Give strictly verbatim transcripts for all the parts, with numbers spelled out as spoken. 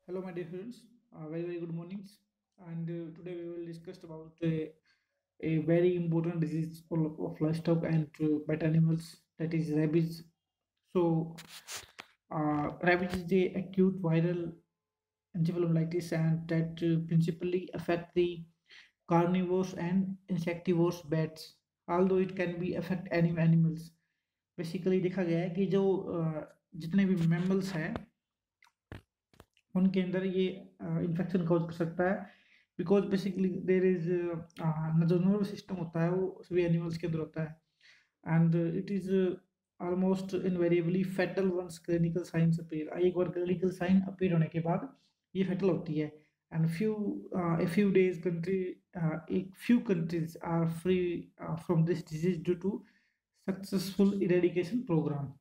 Hello, my dear friends. Uh, very very good mornings. And uh, today we will discuss about uh, a very important disease of, of livestock and uh, pet animals, that is rabies. So, uh, rabies is the acute viral encephalitis, and that uh, principally affect the carnivores and insectivores bats. Although it can be affect any animals. Basically देखा गया है कि जो uh, जितने भी mammals हैं उनके अंदर ये इन्फेक्शन कॉज कर सकता है बिकॉज बेसिकली देर इज जो नर्वस सिस्टम होता है वो सभी एनिमल्स के अंदर होता है and it is almost invariably fatal once clinical science appear एक बार क्लिनिकल साइन अपीयर होने के बाद ये फेटल होती है and few a few days country एक few countries are free from this disease due to successful eradication programme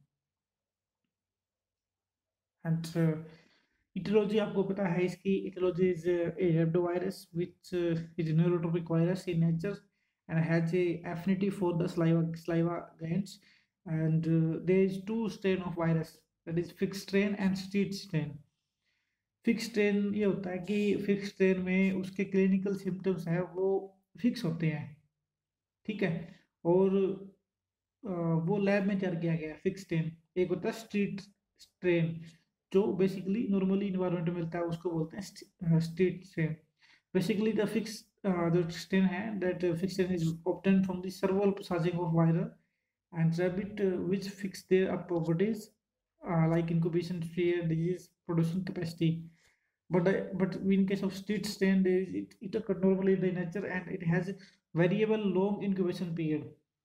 and etiology आपको पता है इसकी etiology is uh, a rhabdovirus which uh, is a neurotropic virus in nature and has a affinity for the saliva saliva glands and uh, there is two strain of virus, that is fixed strain and street strain. Fix strain ये होता है कि fix strain में उसके clinical symptoms हैं वो fix होते हैं, ठीक है, और अ, वो लैब में तैयार किया गया है फिक्स स्ट्रेन। एक होता है स्ट्रीट स्ट्रेन जो बेसिकली नॉर्मली इन्वायरमेंट में मिलता है, उसको बोलते हैं street strain. Basically the fix जो स्ट्रेन है that fix strain is obtain from the serial passing of viral and rabbit which fix their properties like incubation fear disease producing capacity, but uh, but in case of street strain there is it, it occurs normally in the nature and it has variable long incubation period.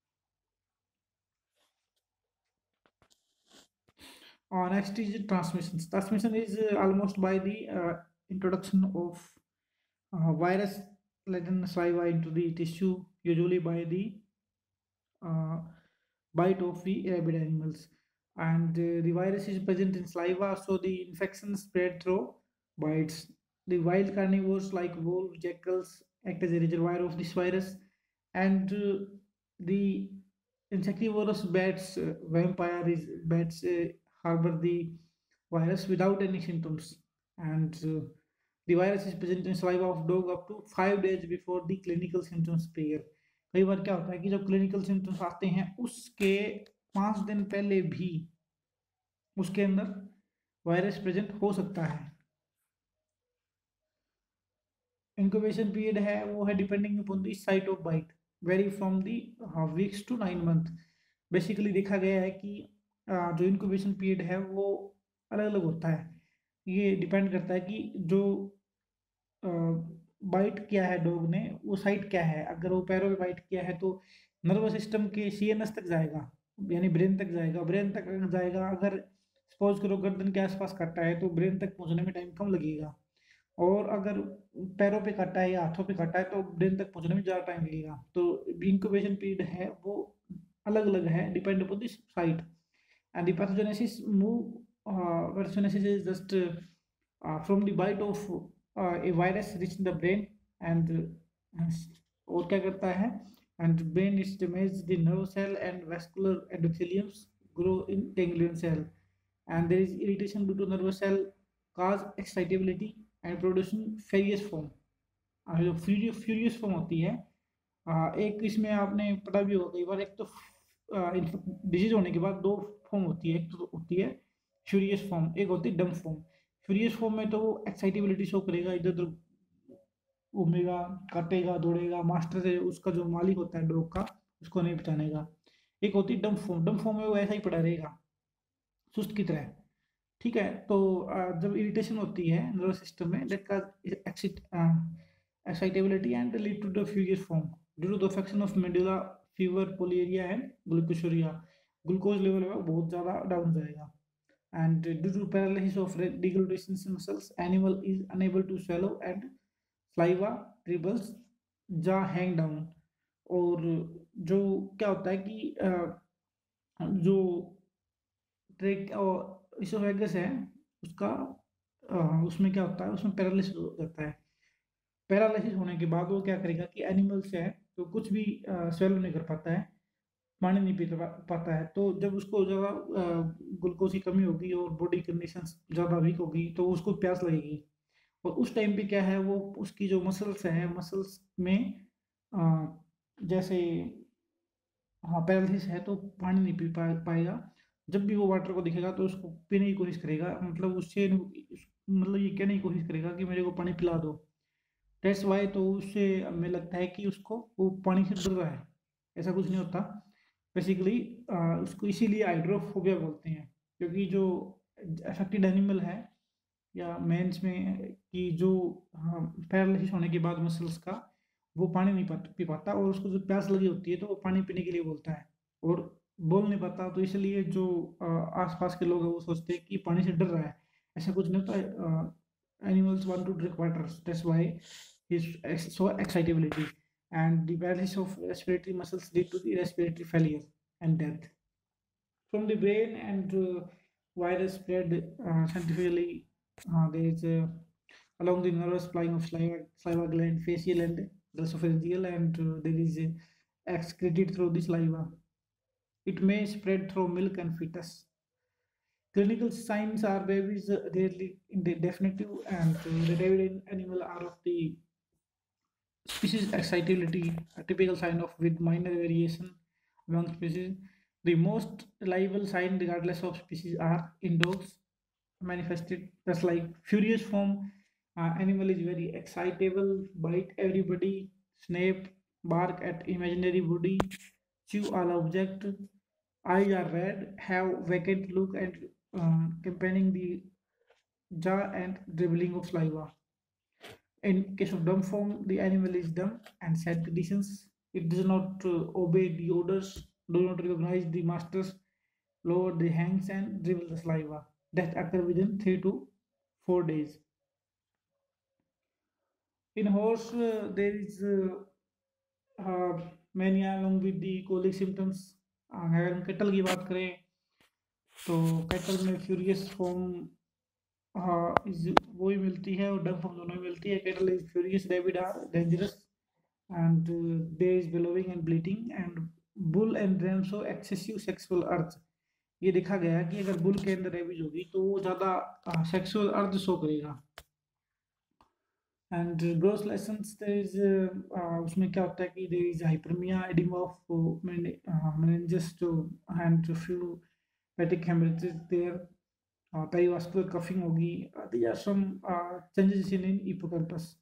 Uh, next is transmission. Transmission is uh, almost by the uh, introduction of uh, virus laden saliva into the tissue, usually by the uh, bite of the rabid animals. And uh, the virus is present in saliva, so the infection spread through bites. The wild carnivores like wolves, jackals act as a reservoir of this virus, and uh, the insectivorous bats, uh, vampire is bats uh, harbor the virus without any symptoms, and uh, the virus is present in saliva of dog up to five days before the clinical symptoms appear. कई बार क्या होता है कि जब clinical symptoms आते हैं उसके पाँच दिन पहले भी उसके अंदर वायरस प्रेजेंट हो सकता है। इंक्यूबेशन पीरियड है वो है depending upon the site of bite, vary from the weeks to nine month. Basically देखा गया है कि uh, जो इंक्यूबेशन पीरियड है वो अलग अलग होता है। ये डिपेंड करता है कि जो बाइट किया है डॉग ने वो साइट क्या है। अगर वो पैरों पे बाइट किया है तो नर्वस सिस्टम के सीएनएस तक जाएगा, यानी ब्रेन तक जाएगा। ब्रेन तक अगर जाएगा, अगर सपोज करो गर्दन के आसपास काटा है तो ब्रेन तक पहुंचने में टाइम कम लगेगा, और अगर पैरों पे काटा है या हाथों पे काटा है तो ब्रेन तक पहुंचने में ज़्यादा टाइम लगेगा। तो इंक्यूबेशन पीरियड है वो अलग अलग है depend upon this site and the pathogenesis move pathogenesis is just from the bite of a virus reach in the brain and और क्या करता है and brain is damage the nerve cell and vascular endotheliums grow in ganglion cell and there is irritation due to nervous cell cause excitability and producing furious form। जो furious furious form होती है, आ, एक इसमें आपने पता भी होगा कई बार, एक तो डिजीज होने के बाद दो फॉर्म होती है, एक तो होती है फ्यूरियस फॉर्म, एक होती है डम फॉर्म। फ्यूरियस फॉर्म में तो वो एक्साइटेबिलिटी शो करेगा, इधर उधर घूमेगा, काटेगा, दौड़ेगा, मास्टर से उसका जो मालिक होता है डॉग का उसको नहीं पहचानेगा। एक होती है डम फॉर्म, डम फॉर्म में वो ऐसा ही पड़ा रहेगा सुस्त की तरह, ठीक है। तो uh, जब इरिटेशन होती है नर्वस सिस्टम में दैट का excitability and lead to the furious form due to the affection of medulla, fever, polyuria and glucosuria. Glucose level है बहुत ज़्यादा डाउन जाएगा and due to paralysis of deglutition muscles animal is unable to swallow and saliva dribbles, jaw hang down। और जो क्या होता है कि uh, जो ट्रेक और इसोफेगस है उसका अ, उसमें क्या होता है, उसमें पैरालिसिस हो जाता है। पैरालिसिस होने के बाद वो क्या करेगा कि एनिमल से है तो कुछ भी स्वेलो नहीं कर पाता है, पानी नहीं पी पा, पाता है। तो जब उसको ज़्यादा ग्लूकोज की कमी होगी और बॉडी कंडीशन ज़्यादा वीक होगी तो उसको प्यास लगेगी। और उस टाइम पे क्या है, वो उसकी जो मसल्स है, मसल्स में अ, जैसे हाँ पैरालिसिस है तो पानी नहीं पी पा, पाएगा। जब भी वो वाटर को दिखेगा तो उसको पीने की कोशिश करेगा, मतलब उससे मतलब ये कहने की कोशिश करेगा कि मेरे को पानी पिला दो। दैट्स वाई, तो उससे हमें लगता है कि उसको वो पानी से डर रहा है। ऐसा कुछ नहीं होता बेसिकली। उसको इसीलिए हाइड्रोफोबिया बोलते हैं, क्योंकि जो अफेक्टेड एनिमल है या मेंस में कि जो पैरालिसिस होने के बाद मसल्स का वो पानी नहीं पा, पी पाता, और उसको जो प्यास लगी होती है तो वो पानी पीने के लिए बोलता है और बोल नहीं पाता। तो इसलिए जो अ, आसपास के लोग हैं वो सोचते हैं कि पानी से डर रहा है। ऐसा कुछ नहीं होता। Animals want to drink water, that's why his so excitability, and the paralysis of respiratory muscles lead to the respiratory failure and death. From the brain and uh, virus spread uh, scientifically, uh, there is uh, along the nervous flying of saliva, saliva gland, facial and glossopharyngeal, and uh, there is uh, excreted through the saliva. It may spread through milk and fetus. Clinical signs are babies uh, rarely definitive, and uh, the David animal are of the species excitability, a typical sign of with minor variation among species. The most reliable sign, regardless of species, are in dogs manifested just like furious form. Uh, animal is very excitable, bite everybody, snap, bark at imaginary body, chew all object. Eyes are red, have vacant look and uh, accompanying the jaw and dribbling of saliva. In case of dumb form, the animal is dumb and sad conditions. It does not uh, obey the orders, do not recognize the masters, lower the hands and dribble the saliva. Death occur within three to four days. In horse, uh, there is uh, uh, mania along with the colic symptoms. अगर हम cattle की बात करें तो cattle में furious form हाँ इस वो ही मिलती है और डब फॉर्म दोनों ही मिलती है। Cattle is furious, rabid are dangerous and uh, there is bellowing and bleating, and bull and ram show excessive sexual urge। ये देखा गया है कि अगर बुल के अंदर रेबिज होगी तो वो ज़्यादा सेक्सुअल अर्ज शो करेगा। And gross lesions there is उसमें क्या होता है कि there is hyperaemia, oedema of meninges जो and few petechial haemorrhages there, perivascular cuffing होगी। There are some changes in in hippocampus.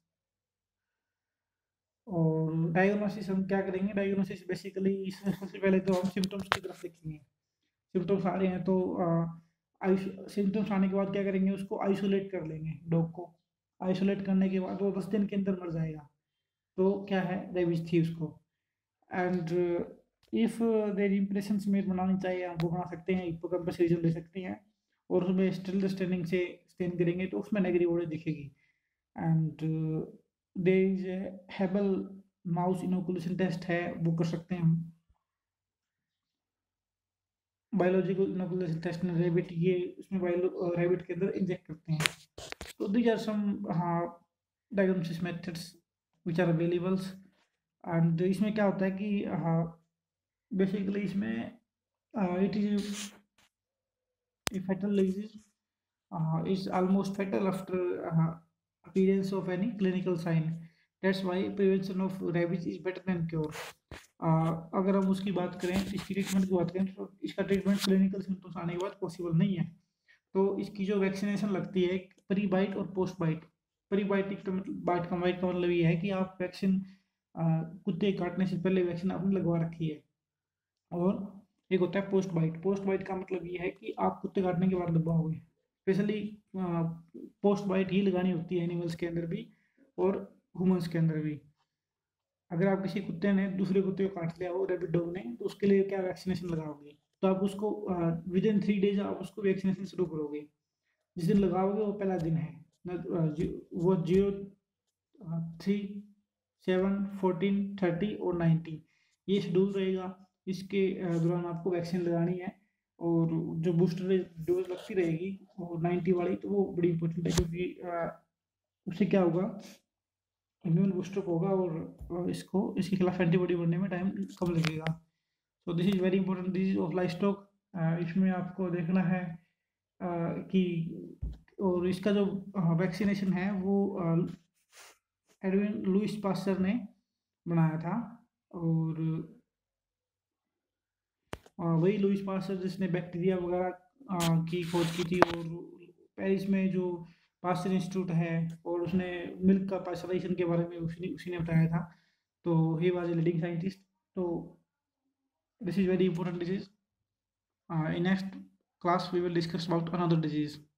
और डायग्नोसिस हम क्या करेंगे, डायग्नोसिस बेसिकली सबसे पहले तो हम सिम्टम्स की तरफ देखेंगे। सिम्टम्स आ रहे हैं तो सिम्टम्स आने के बाद क्या करेंगे, उसको आइसोलेट कर लेंगे डॉग को। आइसोलेट करने के बाद वो दस दिन के अंदर मर जाएगा तो क्या है, रेबीज थी उसको। एंड इफ देर इम्प्रेशन में बनानी चाहिए हम वो बना सकते हैं, हिप्पोकैम्पस रीजन ले सकते हैं और उसमें स्टिल स्टेनिंग से स्टेन करेंगे तो उसमें नेगेटिव ऑर्डर दिखेगी। एंड देयर इज हेबल माउस इनोकुलेशन टेस्ट है, वो कर सकते हैं हम। बायोलॉजिकल इनोकुलेशन टेस्ट में रेबिट, ये उसमें बायो रेबिट के अंदर इंजेक्ट करते हैं। तो दीज आर सम हाँ diagnosis methods which are availables. And इसमें क्या होता है कि हाँ बेसिकली इसमें it is fatal disease uh, is almost fatal after uh, appearance of any clinical sign. That's why prevention of rabies is better than cure. uh, अगर हम उसकी बात करें, इसकी ट्रीटमेंट की बात करें तो इसका ट्रीटमेंट क्लिनिकल सिम्टम्स आने के बाद पॉसिबल नहीं है। तो इसकी जो वैक्सीनेशन लगती है प्री बाइट और पोस्ट बाइट। प्री बाइट का मतलब बाइट का बाइट का मतलब ये है कि आप वैक्सीन कुत्ते काटने से पहले वैक्सीन आपने लगवा रखी है। और एक होता है पोस्ट बाइट। पोस्ट बाइट का मतलब ये है कि आप कुत्ते काटने के बाद लगवाओगे। स्पेशली पोस्ट बाइट ही लगानी होती है एनिमल्स के अंदर भी और ह्यूमंस के अंदर भी। अगर आप किसी कुत्ते ने दूसरे कुत्ते को काट लिया हो, रेबिड डॉग ने, तो उसके लिए क्या वैक्सीनेशन लगाओगे, तो आप उसको विद इन थ्री डेज आप उसको वैक्सीनेशन शुरू करोगे। जिस दिन लगाओगे वो पहला दिन है न, जी, वो zero three seven fourteen thirty और नाइन्टी ये शेड्यूल रहेगा। इसके दौरान आपको वैक्सीन लगानी है और जो बूस्टर डोज लगती रहेगी और नाइन्टी वाली, तो वो बड़ी इंपॉर्टेंट है क्योंकि उससे क्या होगा, इम्यून बूस्टर होगा और इसको इसके खिलाफ एंटीबॉडी बनने में टाइम कम लगेगा। So this is very important disease of livestock. इसमें आपको देखना है कि और इसका जो वैक्सीनेशन है वो एडविन लुइस पास्चर ने बनाया था। और अ, वही लुइस पास्चर जिसने बैक्टीरिया वगैरह अ, की खोज की थी। और पेरिस में जो पास्चर इंस्टीट्यूट है और उसने मिल्क का पास्चराइजेशन के बारे में उसी उसी ने बताया था। तो he was a leading scientist. तो this is very important disease. In next class we will discuss about another disease.